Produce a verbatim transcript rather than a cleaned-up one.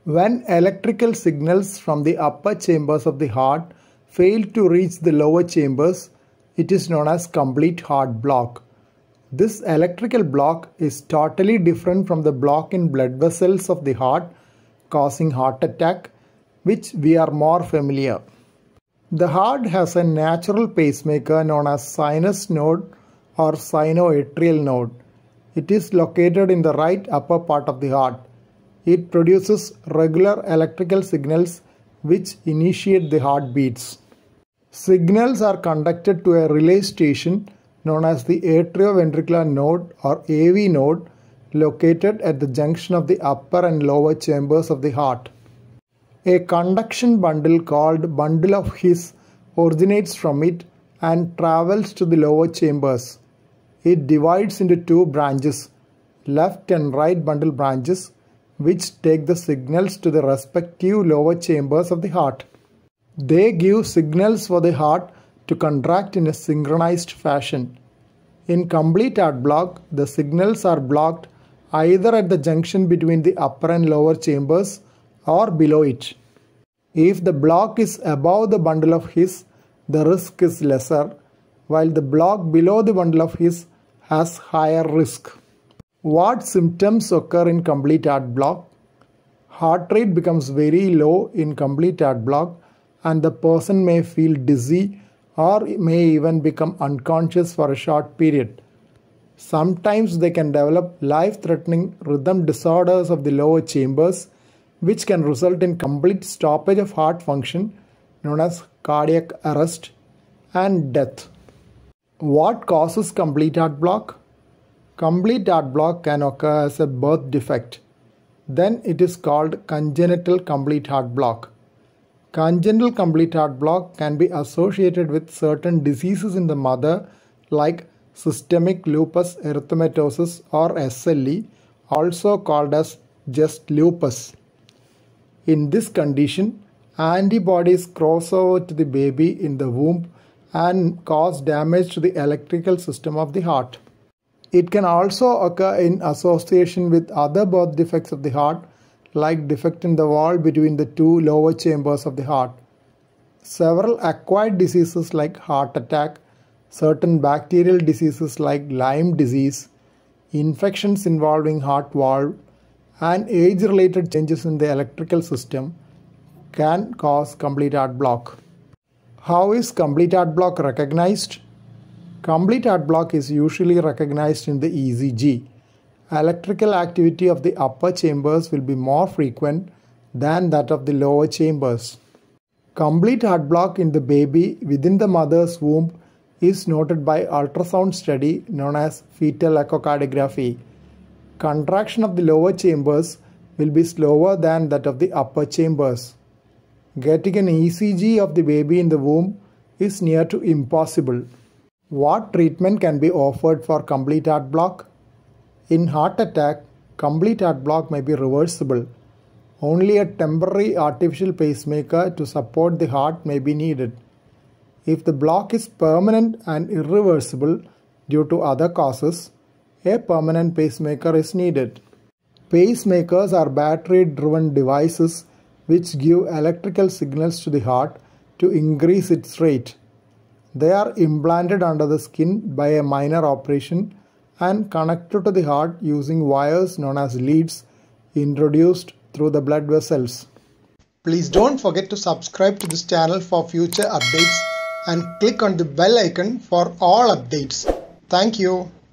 When electrical signals from the upper chambers of the heart fail to reach the lower chambers, it is known as complete heart block. This electrical block is totally different from the block in blood vessels of the heart causing heart attack, which we are more familiar. The heart has a natural pacemaker known as sinus node or sinoatrial node. It is located in the right upper part of the heart. It produces regular electrical signals which initiate the heartbeats. Signals are conducted to a relay station known as the atrioventricular node or A V node located at the junction of the upper and lower chambers of the heart. A conduction bundle called bundle of His originates from it and travels to the lower chambers. It divides into two branches, left and right bundle branches, which take the signals to the respective lower chambers of the heart. They give signals for the heart to contract in a synchronized fashion. In complete heart block, the signals are blocked either at the junction between the upper and lower chambers or below it. If the block is above the bundle of His, the risk is lesser, while the block below the bundle of His has higher risk. What symptoms occur in complete heart block? Heart rate becomes very low in complete heart block and the person may feel dizzy or may even become unconscious for a short period. Sometimes they can develop life-threatening rhythm disorders of the lower chambers, which can result in complete stoppage of heart function known as cardiac arrest and death. What causes complete heart block? Complete heart block can occur as a birth defect. Then it is called congenital complete heart block. Congenital complete heart block can be associated with certain diseases in the mother like systemic lupus erythematosus or S L E, also called as just lupus. In this condition, antibodies cross over to the baby in the womb and cause damage to the electrical system of the heart. It can also occur in association with other birth defects of the heart like defect in the wall between the two lower chambers of the heart. Several acquired diseases like heart attack, certain bacterial diseases like Lyme disease, infections involving heart valve, and age-related changes in the electrical system can cause complete heart block. How is complete heart block recognized? Complete heart block is usually recognized in the E C G. Electrical activity of the upper chambers will be more frequent than that of the lower chambers. Complete heart block in the baby within the mother's womb is noted by ultrasound study known as fetal echocardiography. Contraction of the lower chambers will be slower than that of the upper chambers. Getting an E C G of the baby in the womb is near to impossible. What treatment can be offered for complete heart block? In heart attack, complete heart block may be reversible. Only a temporary artificial pacemaker to support the heart may be needed. If the block is permanent and irreversible due to other causes, a permanent pacemaker is needed. Pacemakers are battery-driven devices which give electrical signals to the heart to increase its rate. They are implanted under the skin by a minor operation and connected to the heart using wires known as leads introduced through the blood vessels. Please don't forget to subscribe to this channel for future updates and click on the bell icon for all updates. Thank you.